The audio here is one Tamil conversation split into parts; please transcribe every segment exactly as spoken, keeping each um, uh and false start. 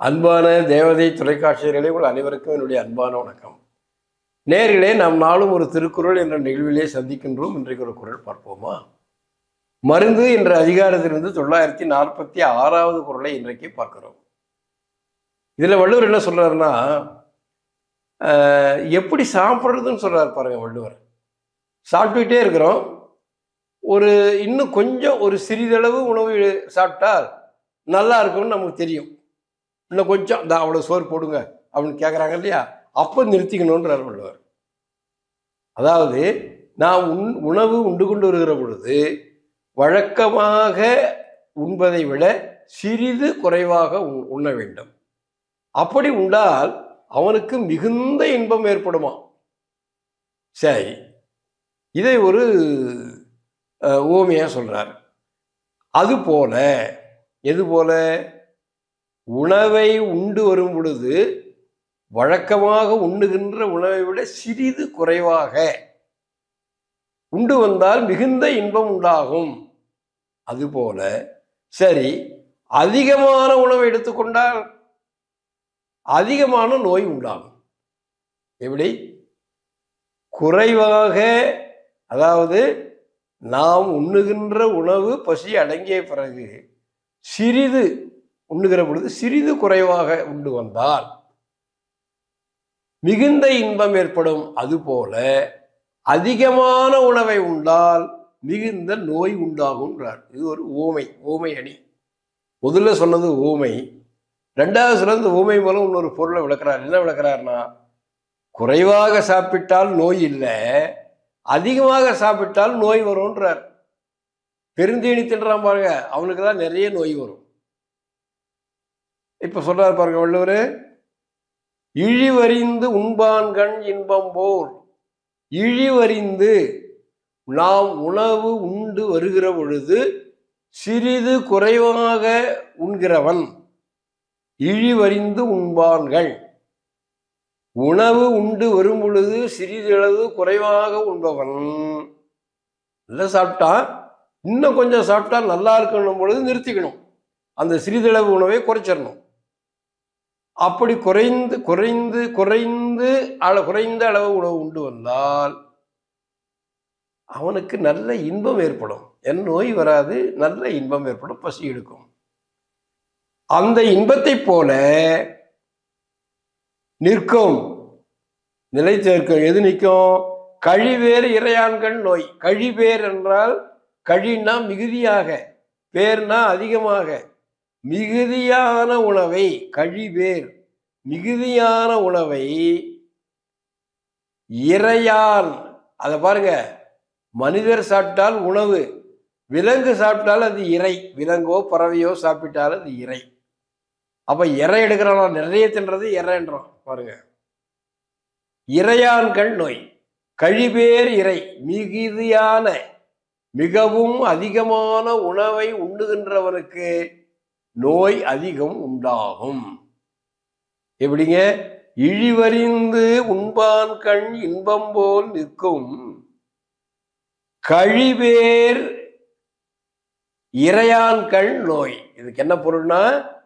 அன்பான தேவதை தொலைக்காட்சியர்களே, உங்கள் அனைவருக்கும் என்னுடைய அன்பான வணக்கம். நேரிலே நாம் நாளும் ஒரு திருக்குறள் என்ற நிகழ்விலே சந்திக்கின்றோம். இன்றைக்கு ஒரு குறள் பார்ப்போமா? மருந்து என்ற அதிகாரத்திலிருந்து தொள்ளாயிரத்தி நாற்பத்தி ஆறாவது குறளை இன்றைக்கு பார்க்கிறோம். இதில் வள்ளுவர் என்ன சொல்றாருன்னா, எப்படி சாப்பிட்றதுன்னு சொல்றாரு பாருங்க. வள்ளுவர் சாப்பிட்டுக்கிட்டே இருக்கிறோம், ஒரு இன்னும் கொஞ்சம் ஒரு சிறிதளவு உணவு சாப்பிட்டால் நல்லா இருக்கும்னு நமக்கு தெரியும். இன்னும் கொஞ்சம் இந்த அவ்வளோ சோறு போடுங்க அப்படின்னு கேட்குறாங்க இல்லையா, அப்போ நிறுத்திக்கணுன்றார் வள்ளுவர். அதாவது நாம் உண் உணவு உண்டு கொண்டு வருகிற பொழுது வழக்கமாக உண்பதை விட சிறிது குறைவாக உண்ண வேண்டும். அப்படி உண்டால் அவனுக்கு மிகுந்த இன்பம் ஏற்படுமா. சரி, இதை ஒரு ஓமையாக சொல்றார். அதுபோல எது போல, உணவை உண்டு வரும் பொழுது வழக்கமாக உண்ணுகின்ற உணவை விட சிறிது குறைவாக உண்டு வந்தால் மிகுந்த இன்பம் உண்டாகும். அதுபோல சரி, அதிகமான உணவை எடுத்துக்கொண்டால் அதிகமான நோய் உண்டாகும். எப்படி? குறைவாக, அதாவது நாம் உண்ணுகின்ற உணவு பசி அடங்கிய பிறகு சிறிது உண்ணுகிற பொழுது சிறிது குறைவாக உண்டு வந்தால் மிகுந்த இன்பம் ஏற்படும். அதுபோல அதிகமான உணவை உண்டால் மிகுந்த நோய் உண்டாகும்ன்றார். இது ஒரு ஓமை, ஓமை அணி. முதல்ல சொன்னது ஓமை, ரெண்டாவது சொன்னது ஓமை மூலம் இன்னொரு பொருளை விளக்குறார். என்ன விளக்குறாருன்னா, குறைவாக சாப்பிட்டால் நோய் இல்லை, அதிகமாக சாப்பிட்டால் நோய் வரும்ன்றார். பெருந்தீனி தின்றான் பாருங்க, அவனுக்கு தான் நிறைய நோய் வரும். இப்ப சொல்றாரு பாருங்க வள்ளுவர், இழிவறிந்து உண்பான்கண் இன்பம் போல். இழிவறிந்து, நாம் உணவு உண்டு வருகிற பொழுது சிறிது குறைவாக உண்கிறவன் இழிவறிந்து உண்பான்கள். உணவு உண்டு வரும் பொழுது சிறிதளவு குறைவாக உண்பவன் நல்லா சாப்பிட்டா, இன்னும் கொஞ்சம் சாப்பிட்டா நல்லா இருக்கணும் பொழுது நிறுத்திக்கணும், அந்த சிறிதளவு உணவை குறைச்சிடணும். அப்படி குறைந்து குறைந்து குறைந்து அள குறைந்த அளவு உணவு உண்டு வந்தால் அவனுக்கு நல்ல இன்பம் ஏற்படும். என் நோய் வராது, நல்ல இன்பம் ஏற்படும், பசி எடுக்கும். அந்த இன்பத்தை போல நிற்கும், நிலைத்து நிற்கும். எது நிற்கும்? கழிவேறு இறையான்கள் நோய். கழிவேர் என்றால், கழினா மிகுதியாக, பேர்னா அதிகமாக. மிகுதியான உணவை, கழிவேர் மிகுதியான உணவை இறையான், அதை பாருங்க, மனிதர் சாப்பிட்டால் உணவு, விலங்கு சாப்பிட்டால் அது இறை. விலங்கோ பறவையோ சாப்பிட்டால் அது இறை. அப்ப இறை எடுக்கிறான், நிறைய தின்றது இறைன்றான் பாருங்க. இறையான்கள் நோய், கழிவேர் இறை, மிகுதியான மிகவும் அதிகமான உணவை உண்ணுகின்றவனுக்கு நோய் அதிகம் உண்டாகும். எப்படிங்க? இழிவறிந்து உண்பான் கண் இன்பம் போல் நிற்கும் கழிவேர் இறையான்கள் நோய். இதுக்கு என்ன பொருள்னா,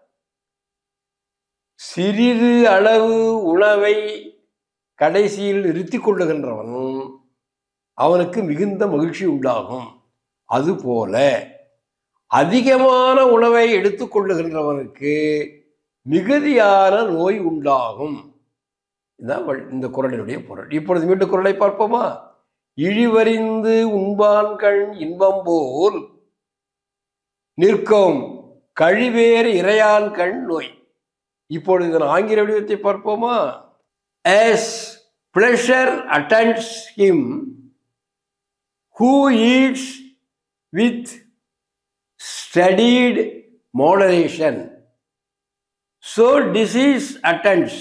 சிறிது அளவு உணவை கடைசியில் நிறுத்திக் கொள்ளுகின்றவன் அவனுக்கு மிகுந்த மகிழ்ச்சி உண்டாகும். அதுபோல அதிகமான உணவை எடுத்துக்கொள்ளுகின்றவனுக்கு மிகுதியான நோய் உண்டாகும். இதுதான் இந்த குறளினுடைய பொருள். இப்பொழுது மீண்டும் குறளை பார்ப்போமா? இழிவறிந்து உண்பான்கள் இன்பம் போல் நிற்கும் கழிவேறு இறையான்கள் நோய். இப்பொழுது இதன் ஆங்கில வடிவத்தை பார்ப்போமா? As pleasure attends him who eats with studied moderation, so disease attends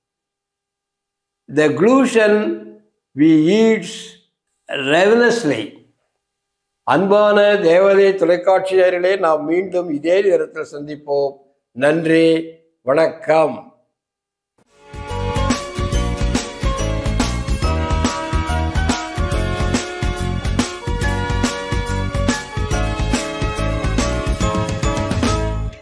the glutton we eats ravenously. அன்பான தேவதை தொலைக்காட்சியர்களே, நாம் மீண்டும் இதே நேரத்தில் சந்திப்போம். நன்றி, வணக்கம்.